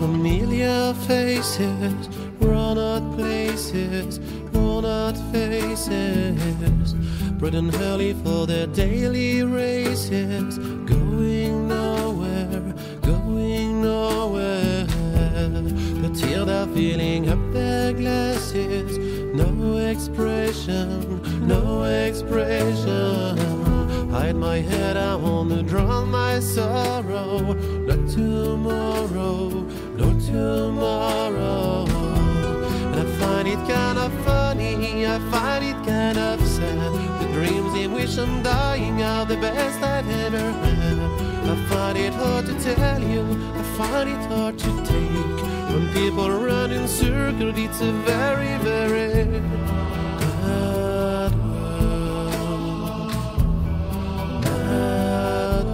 Familiar faces, run out places, worn out faces, bright and early for their daily races, going nowhere, going nowhere. The tears are filling up their glasses, no expression, no expression. Hide my head, I wanna drown my sorrow. Not tomorrow, no tomorrow. And I find it kind of funny, I find it kind of sad. The dreams in which I'm dying are the best I've ever had. I find it hard to tell you, I find it hard to take. When people run in circles, it's a very, very bad world. Bad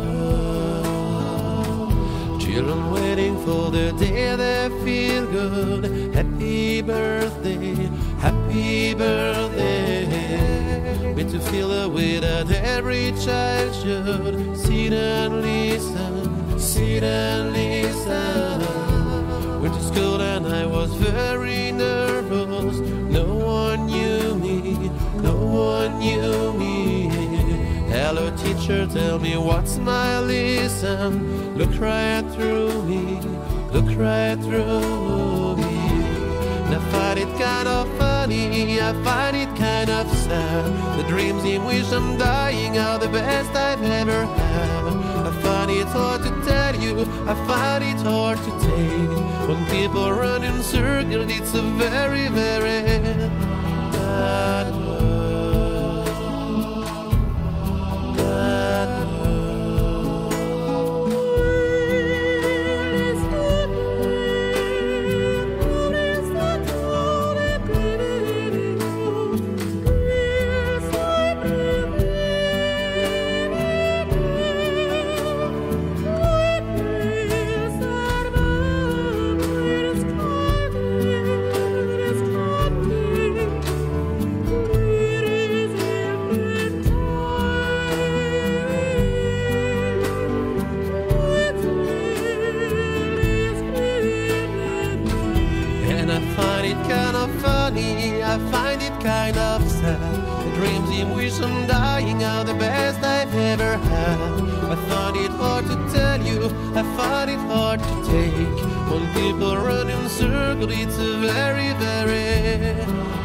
world. Children waiting for the day they feel good. Happy birthday, happy birthday. Me to feel the way that every child should. Sit and listen, sit and listen. Went to school and I was very nervous. No one knew me, no one knew me. Hello teacher, tell me what's my lesson. Look right through me, look right through me. And I find it kind of funny, I find it kind of sad. The dreams in which I'm dying are the best I've ever had. I find it hard to tell you, I find it hard to take. When people run in circles, it's a very, very bad world. Bad kind of funny, I find it kind of sad. The dreams in which I'm dying are the best I've ever had. I find it hard to tell you, I find it hard to take. When people run in circles, it's a very, very